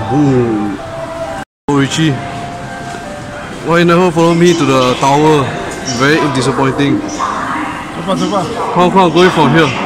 Boom. Oh, Richie, why you never follow me to the tower? Very disappointing. Come on, going from here.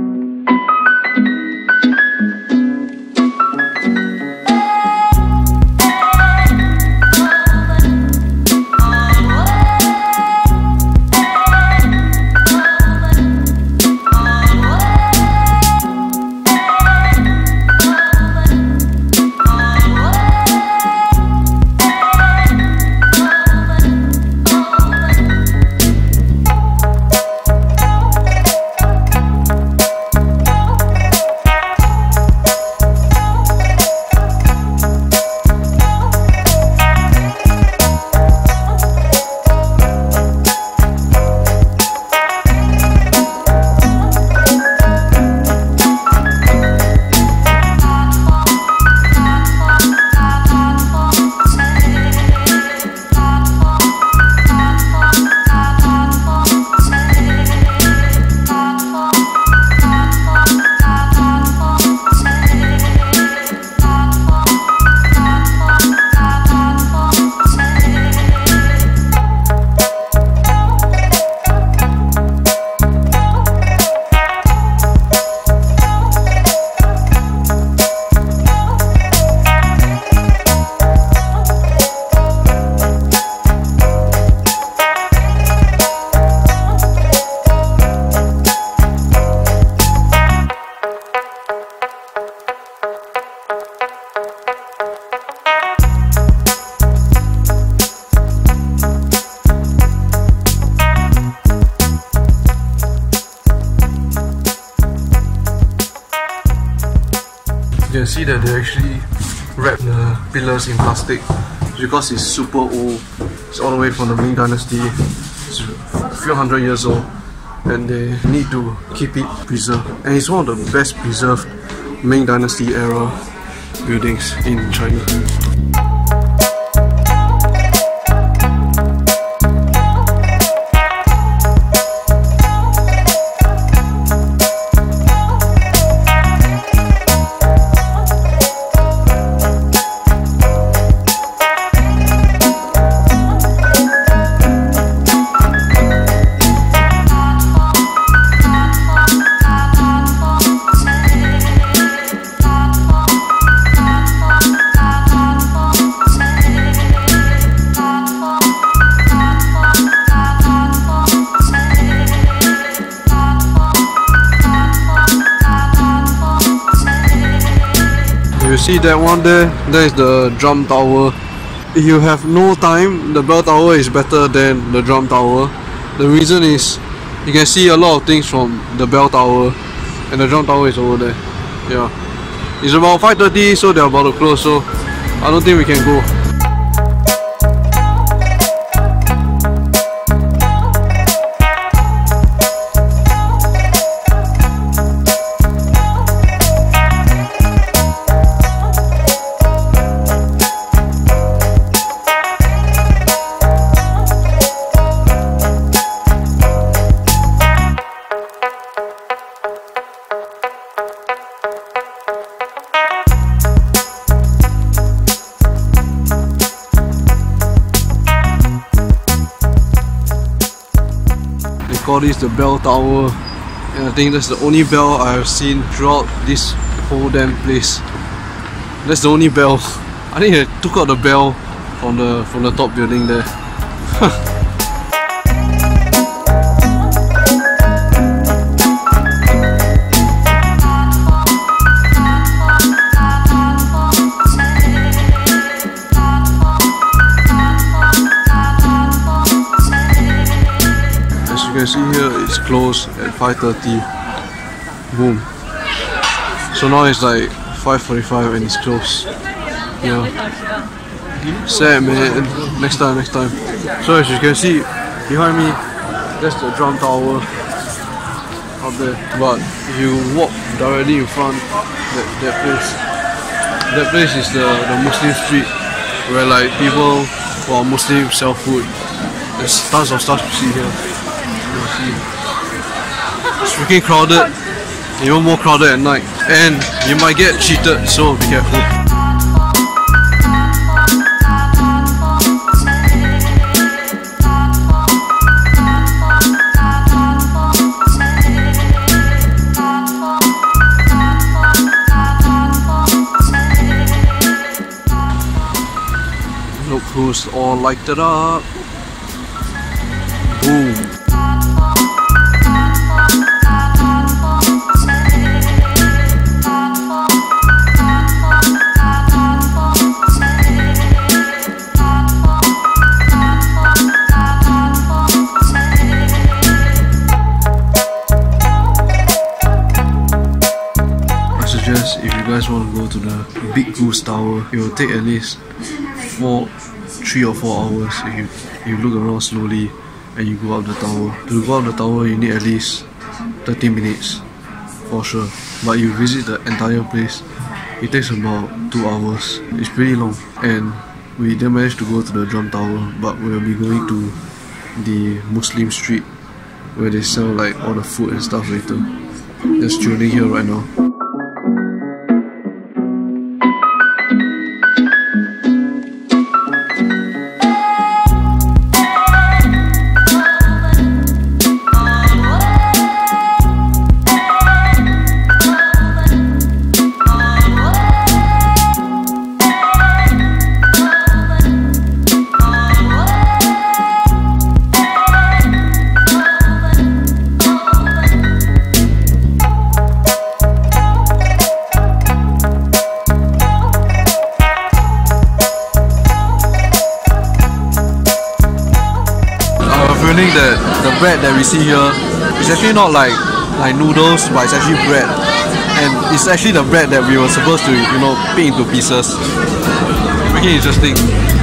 You can see that they actually wrap the pillars in plastic because it's super old. It's all the way from the Ming Dynasty. It's a few hundred years old, and they need to keep it preserved. And it's one of the best preserved Ming Dynasty era buildings in China. You see that one there? That is the drum tower. If you have no time, the bell tower is better than the drum tower. The reason is you can see a lot of things from the bell tower, and the drum tower is over there. Yeah, it's about 5:30, so they're about to close, so I don't think we can go. Call this the bell tower, and I think that's the only bell I have seen throughout this whole damn place. That's the only bell. I think they took out the bell from the top building there. You can see here it's closed at 5:30. Boom. So now it's like 5:45 and it's closed. Yeah. Sad, man. Next time. So as you can see behind me, that's the drum tower up there. But if you walk directly in front, that place is the Muslim street where like people who are Muslim sell food. There's tons of stuff to see here. It's freaking crowded, even more crowded at night, and you might get cheated, so be careful. Who's all lighted up? Boom. If you guys want to go to the Big Goose Tower, it will take at least 3 or 4 hours if you look around slowly and you go up the tower. To go up the tower, you need at least 30 minutes for sure. But you visit the entire place, it takes about 2 hours. It's pretty long. And we didn't manage to go to the Drum Tower, but we'll be going to the Muslim street where they sell like all the food and stuff later. Just chilling here right now. That the bread that we see here is actually not like noodles, but it's actually bread, and it's actually the bread that we were supposed to, you know, pick into pieces. Pretty interesting.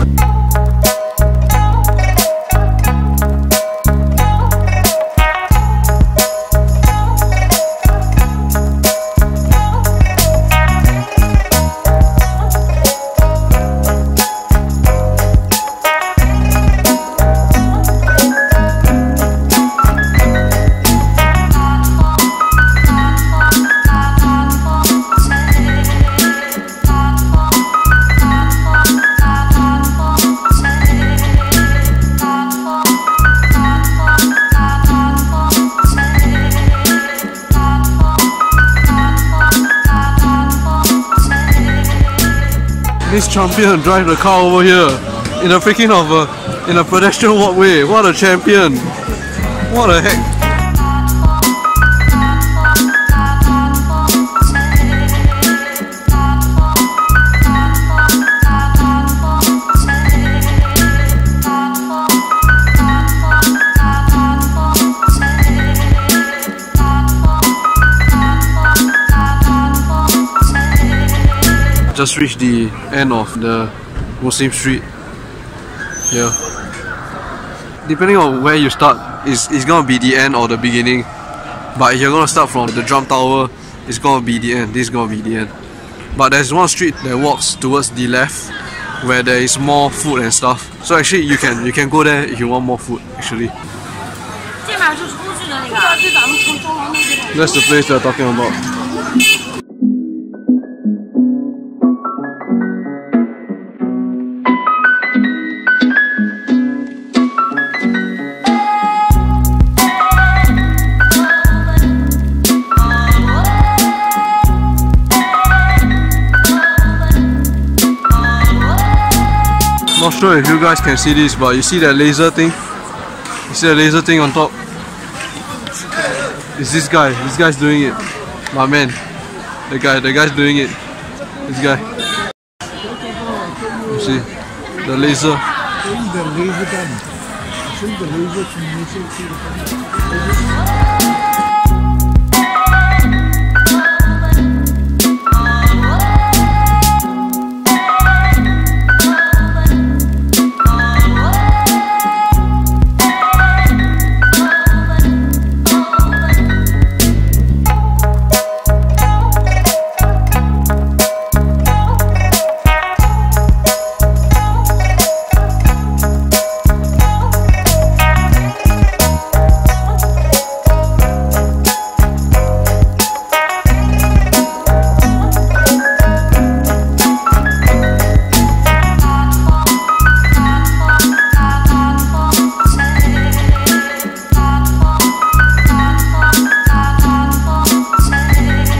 This champion drive the car over here in a freaking in a pedestrian walkway. What a champion! What the heck? Just reached the end of the Muslim street here. Depending on where you start, it's gonna be the end or the beginning. But if you're gonna start from the Drum Tower, it's gonna be the end. This is gonna be the end. But there's one street that walks towards the left where there is more food and stuff. So actually you can go there if you want more food actually. That's the place they're talking about. Not sure if you guys can see this, but you see that laser thing? You see the laser thing on top? It's this guy. This guy's doing it. My man. The guy's doing it. This guy. You see? The laser.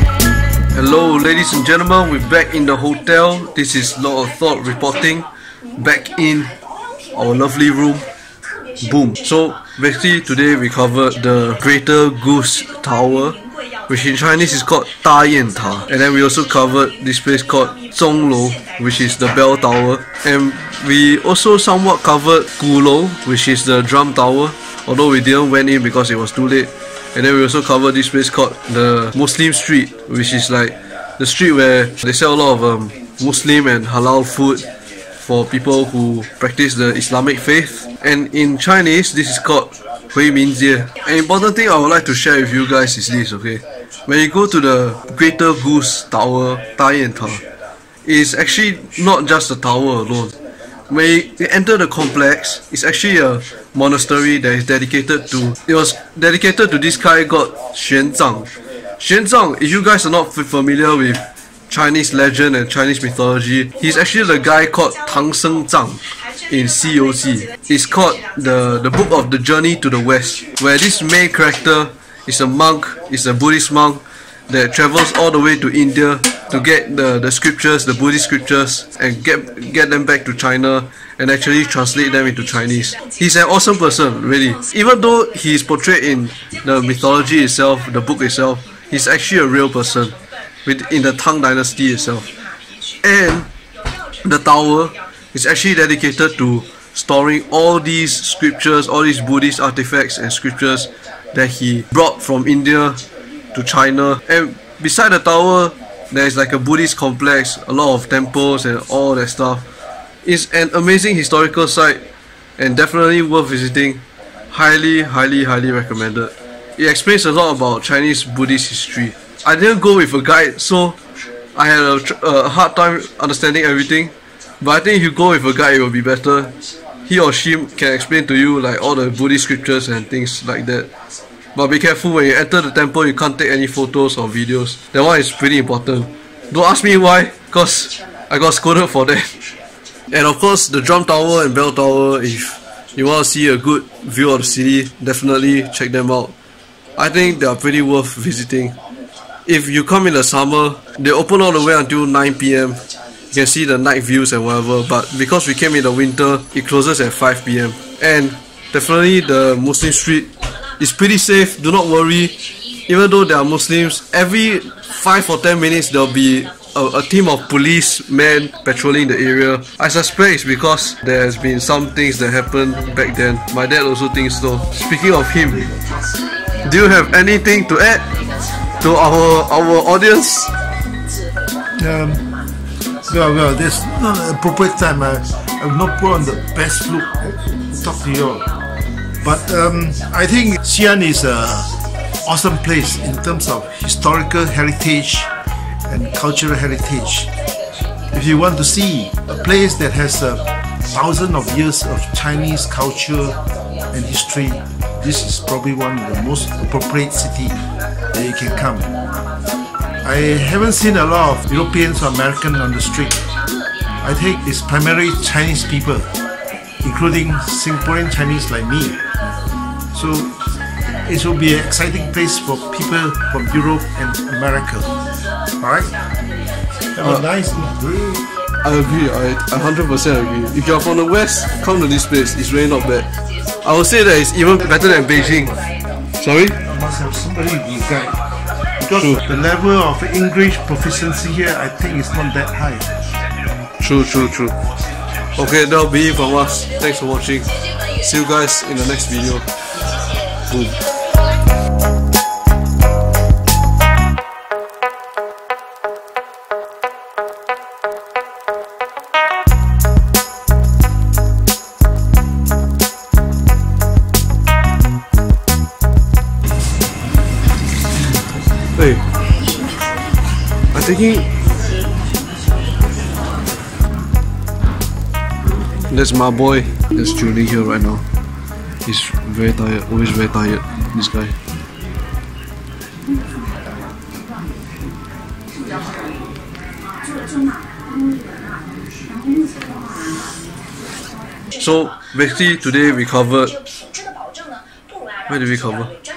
Hello ladies and gentlemen, we're back in the hotel. This is Lord of Thought reporting. back in our lovely room. Boom. So basically today we covered the Greater Goose Tower, which in Chinese is called Da Yan Ta. And then we also covered this place called Zhong Lou, which is the bell tower. And we also somewhat covered Gu Lou, which is the drum tower, although we didn't went in because it was too late. And then we also covered this place called the Muslim Street, which is like the street where they sell a lot of Muslim and halal food for people who practice the Islamic faith. And in Chinese, this is called Hui Min Jie. An important thing I would like to share with you guys is this, okay? When you go to the Greater Goose Tower, Da Yan Ta, it's actually not just the tower alone. When you enter the complex, it's actually a monastery that is dedicated to, it was dedicated to this guy called Xuan Zang. Xuan Zang, if you guys are not familiar with Chinese legend and Chinese mythology, he's actually the guy called Tang Seng Zhang in COC. It's called the Book of the Journey to the West, where this main character is a monk, is a Buddhist monk that travels all the way to India to get the scriptures, the Buddhist scriptures, and get them back to China and actually translate them into Chinese. He's an awesome person, really. Even though he's portrayed in the mythology itself, the book itself, he's actually a real person in the Tang Dynasty itself. And the tower is actually dedicated to storing all these scriptures, all these Buddhist artifacts and scriptures that he brought from India to China. And beside the tower, there is like a Buddhist complex, a lot of temples and all that stuff. It's an amazing historical site and definitely worth visiting. Highly recommended. It explains a lot about Chinese Buddhist history. I didn't go with a guide, so I had a hard time understanding everything. But I think if you go with a guide, it will be better. He or she can explain to you like all the Buddhist scriptures and things like that. But be careful, when you enter the temple, you can't take any photos or videos. That one is pretty important. Don't ask me why, cause I got scolded for that. And of course, the drum tower and bell tower, if you want to see a good view of the city, definitely check them out. I think they are pretty worth visiting. If you come in the summer, they open all the way until 9 PM. You can see the night views and whatever, but because we came in the winter, it closes at 5 PM. And definitely the Muslim street is pretty safe, do not worry. Even though there are Muslims, every 5 or 10 minutes there will be a team of policemen patrolling the area. I suspect it's because there has been some things that happened back then. My dad also thinks so. Speaking of him, do you have anything to add to our audience? Well, there's not an appropriate time. I will not put on the best look to talk to you all. But I think Xi'an is an awesome place in terms of historical heritage and cultural heritage. If you want to see a place that has thousands of years of Chinese culture and history, this is probably one of the most appropriate city that you can come. I haven't seen a lot of Europeans or Americans on the street. I think it's primarily Chinese people, including Singaporean Chinese like me. So it will be an exciting place for people from Europe and America. Alright? Have a nice day. I agree, I 100% agree. If you're from the West, come to this place, it's really not bad. I would say that it's even better than Beijing. Sorry? I must have somebody to guide. Because the level of English proficiency here, I think is not that high. True. Okay, that'll be it from us. Thanks for watching. See you guys in the next video. Boom. Hey, I'm thinking that's my boy that's tuning here right now. He's very tired, always very tired, this guy. So basically today we covered, where did we cover?